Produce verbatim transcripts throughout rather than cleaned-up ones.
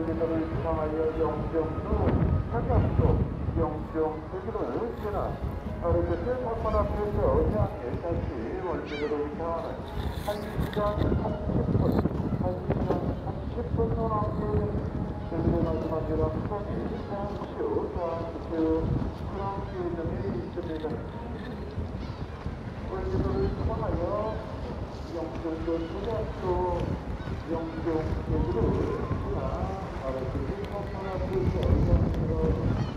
월드컵을 수상하여 영점도 사격도 영점 세기를 지나 바로 그때 선만 앞에서 향해 다시 월드컵을 수상하는 한 시간 삼십 분 한 시간 삼십 분 남은 그들의 마지막이란 선이 잠시 후 다음 그런 예정이 있습니다. 월드컵을 수상하여 영점도 초등학교 영점 세기를 지나 바로 그때 선만 앞에서 향해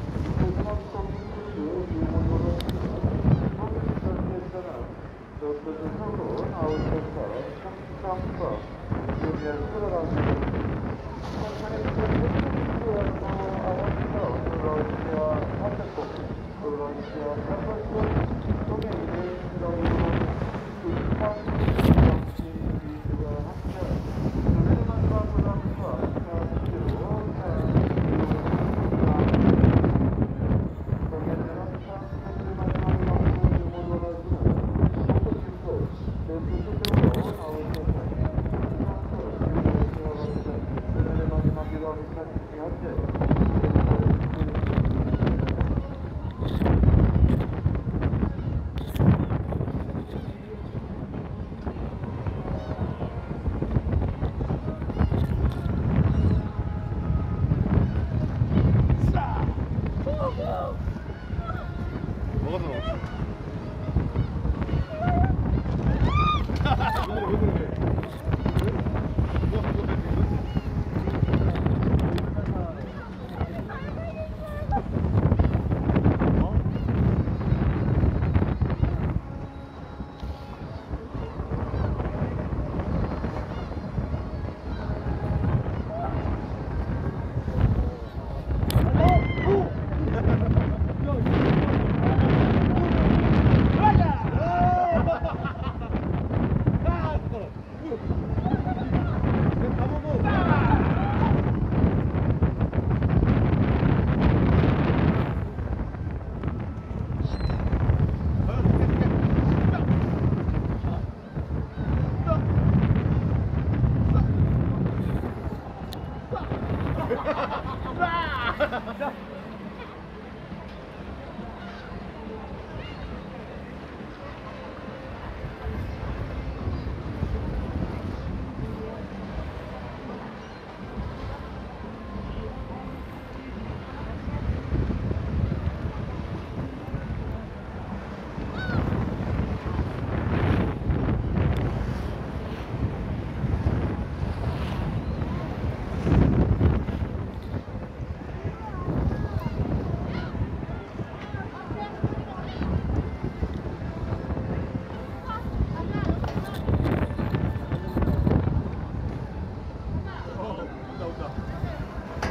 서로 아웃에서 삼십삼 유리한 끌어가지고 천천히 끌어가지고 아웃에서 러시아 삼백공 러시아 삼백공 속에 있는 그런 일반 정치 위주가 함께 그들의 마지막 그람과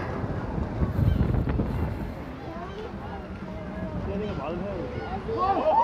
말을 해야 돼.